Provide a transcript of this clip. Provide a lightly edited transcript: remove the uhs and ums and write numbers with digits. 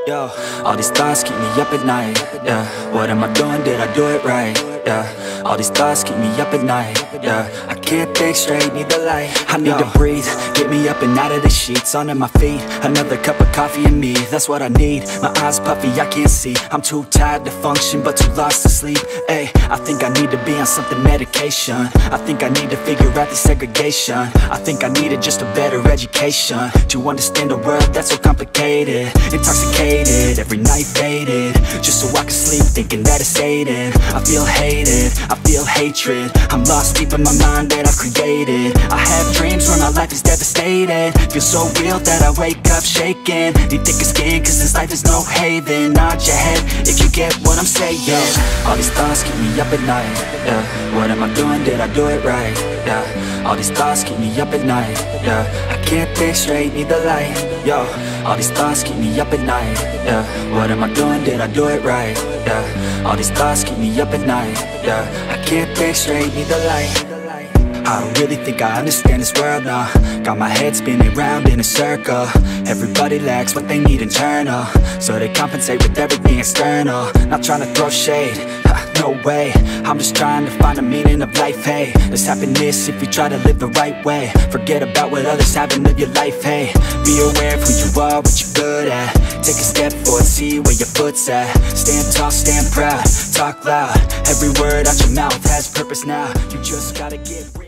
Yo, all these thoughts keep me up at night. Yeah, what am I doing? Did I do it right? Yeah, all these thoughts keep me up at night. Yeah, I can't think straight, need the light. I need to breathe, get me up and out of the sheets. Onto my feet, another cup of coffee and me. That's what I need, my eyes puffy, I can't see. I'm too tired to function, but too lost to sleep. Ay, I think I need to be on something medication. I think I need to figure out the segregation. I think I needed just a better education to understand a world that's so complicated. Intoxicated, every night faded, just so I can sleep thinking that it's sated. I feel hated, I feel hatred, I'm lost deep in my mind that I've created. I have dreams where my life is devastated, feel so real that I wake up shaking. Need thicker skin cause this life is no haven. Nod your head if you get what I'm saying. All these thoughts keep me up at night. Yeah, what am I doing? Did I do it right? Yeah, all these thoughts keep me up at night. Yeah, I can't think straight, need the light. Yo, all these thoughts keep me up at night. Yeah, what am I doing? Did I do it right? Yeah, all these thoughts keep me up at night. Yeah, I can't think straight, need the light. I don't really think I understand this world now. Got my head spinning round in a circle. Everybody lacks what they need internal, so they compensate with everything external. Not trying to throw shade, no way. I'm just trying to find the meaning of life, hey. There's happiness if you try to live the right way. Forget about what others have and live your life, hey. Be aware of who you are, what you're good at. Take a step forward, see where your foot's at. Stand tall, stand proud, talk loud. Every word out your mouth has purpose now. You just gotta get real.